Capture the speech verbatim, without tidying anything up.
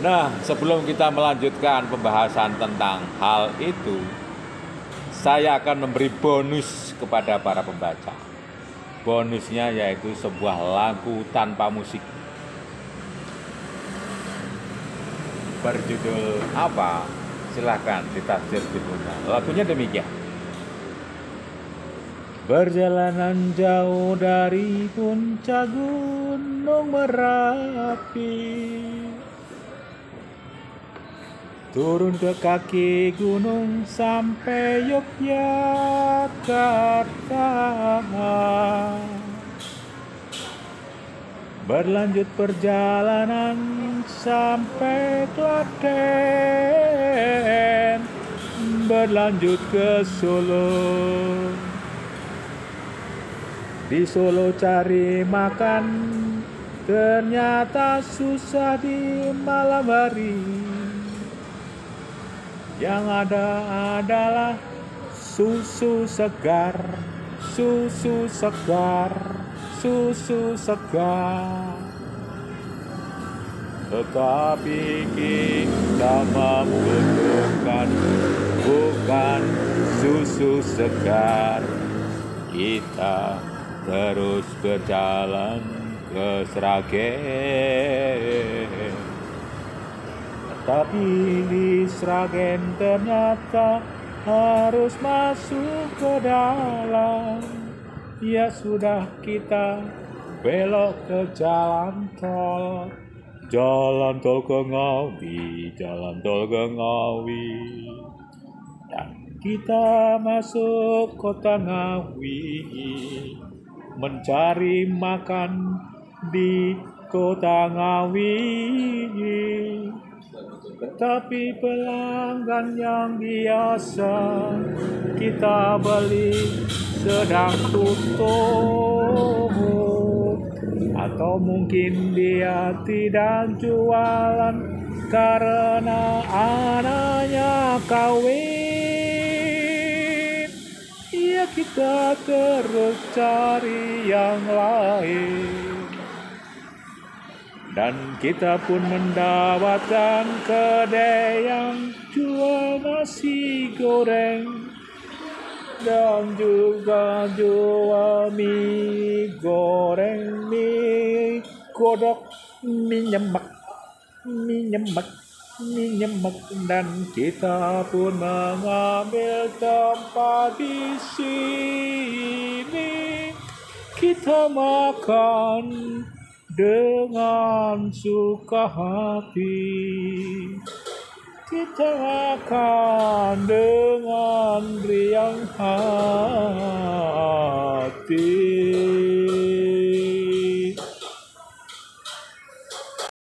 Nah, sebelum kita melanjutkan pembahasan tentang hal itu, saya akan memberi bonus kepada para pembaca. Bonusnya yaitu sebuah lagu tanpa musik. Berjudul apa? Silahkan ditafsir judulnya. Lagunya demikian. Perjalanan jauh dari puncak gunung Merapi, turun ke kaki gunung sampai Yogyakarta, berlanjut perjalanan sampai Klaten, berlanjut ke Solo. Di Solo cari makan, ternyata susah di malam hari. Yang ada adalah susu segar, susu segar, susu segar. Tetapi kita membutuhkan bukan susu segar. Kita terus berjalan ke Sragen. Tapi di Sragen ternyata harus masuk ke dalam. Ya sudah, kita belok ke jalan tol. Jalan tol ke Ngawi, jalan tol ke Ngawi. Dan kita masuk kota Ngawi, mencari makan di kota Ngawi. Tetapi pelanggan yang biasa kita beli sedang tutup, atau mungkin dia tidak jualan karena anaknya kawin. Ya kita terus cari yang lain. Dan kita pun mendapatkan kedai yang jual nasi goreng dan juga jual mie goreng, mie godok, mie nyemek, mie nyemek, mie nyemek. Dan kita pun mengambil tempat di sini. Kita makan dengan suka hati, kita akan dengan riang hati.